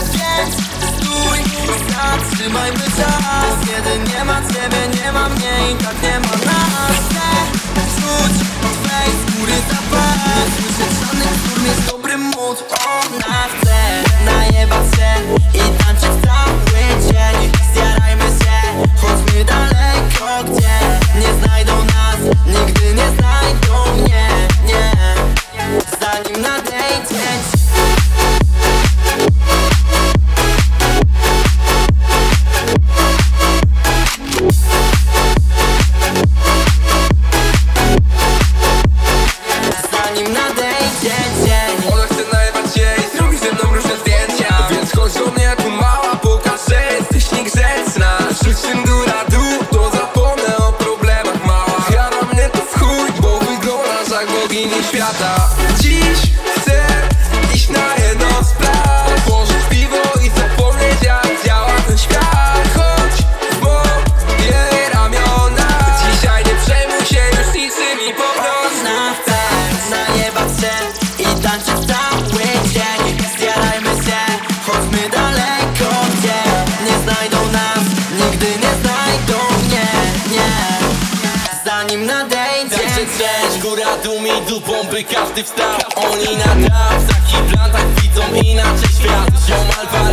Więc stój, zatrzymajmy czas. Kiedy nie ma ciebie, nie ma mnie i tak nie ma nas. Chcę czuć twej skóry zapach, słyszeć żadnych słów, jest dobry mood. Ona chce najebać się i tańczyć cały dzień. Zjarajmy się, chodźmy daleko, gdzie nie znajdą nas, nigdy nie znajdą mnie, nie. Zanim nadejdzie dzień. Ona chce najebać się i zrobić ze mną różne zdjęcia. Więc chodź do mnie tu mała, pokaż, że jesteś niegrzeczna. Rzuć tym góra dół, to zapomnę o problemach mała. Jara mnie to w chuj, bo wyglądasz jak bogini świata. Dziś chcę iść na jedno spraw, położyć piwo i zapomnieć jak działa ten świat. Chodź w moje ramiona, dzisiaj nie przejmuj się już niczym i po prostu. Ona chce najebać się i tańczyć cały dzień. Zjarajmy się, chodźmy daleko, gdzie nie znajdą nas, nigdy nie znajdą mnie, nie. Zanim nadejdzie Cześć, góra dół mi dupą, by każdy wstał. Oni na trap, w takich plantach widzą inaczej świat. Ziom alfa